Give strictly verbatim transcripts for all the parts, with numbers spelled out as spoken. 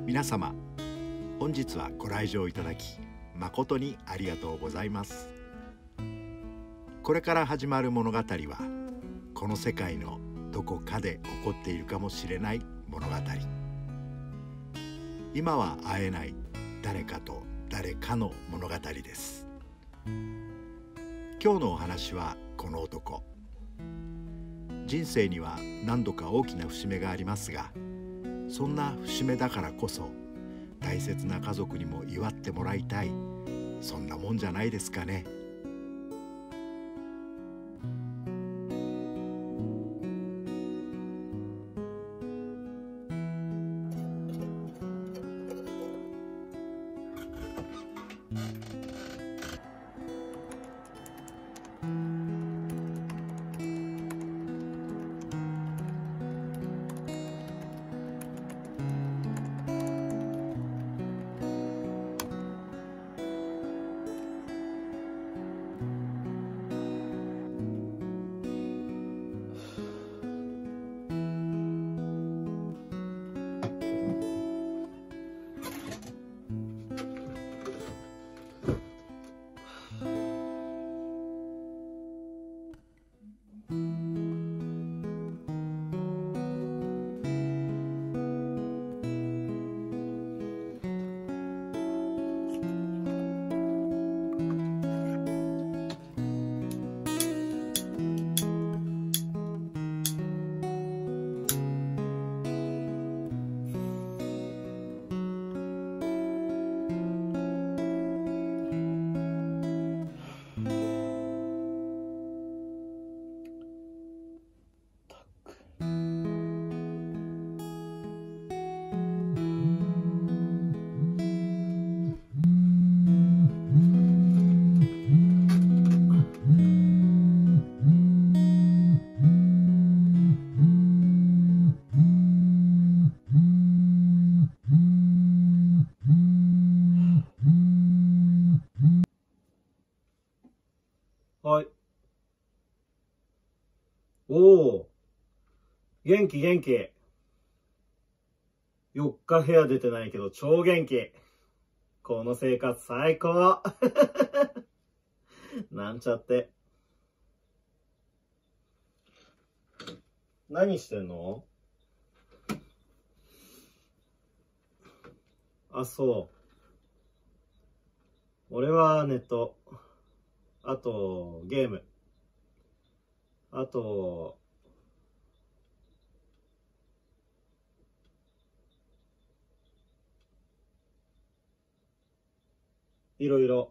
皆様、本日はご来場いただき誠にありがとうございます。これから始まる物語はこの世界のどこかで起こっているかもしれない物語。今は会えない誰かと誰かの物語です。今日のお話はこの男。人生には何度か大きな節目がありますが、そんな節目だからこそ大切な家族にも祝ってもらいたい、そんなもんじゃないですかね。 はい。おお、元気元気。よっか部屋出てないけど超元気。この生活最高。なんちゃって。何してんの？あ、そう。俺はネット。あと、ゲーム。あと、いろいろ。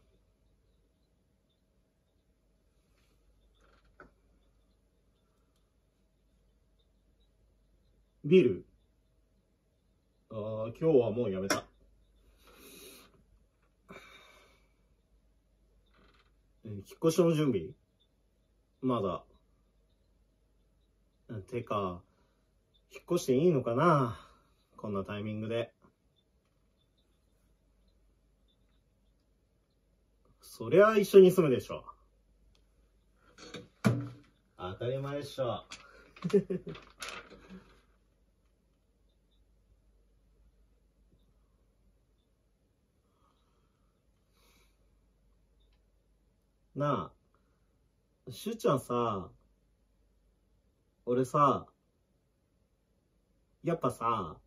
ビール？ああ、今日はもうやめた。引っ越しの準備？まだ。てか、引っ越していいのかな？こんなタイミングで。そりゃ一緒に住むでしょ。当たり前でしょ。なあ、しゅうちゃんさ、俺さ、やっぱさ、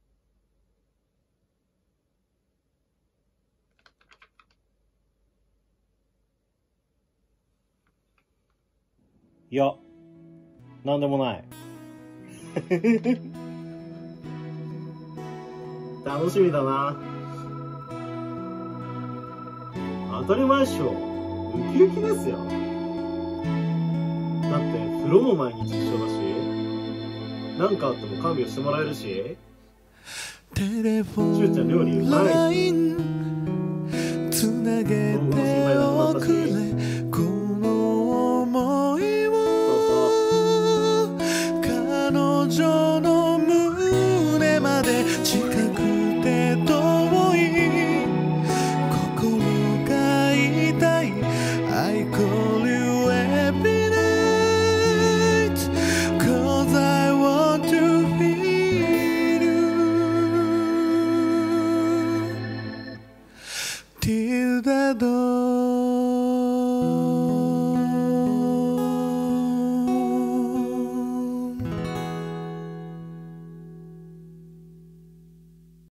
いや、なんでもない。楽しみだな。当たり前っしょ。ウキウキですよ。だって風呂も毎日一緒だし、何かあっても看病してもらえるし、しゅうちゃん料理うまいし、僕も心配なくなったし。 ティルダド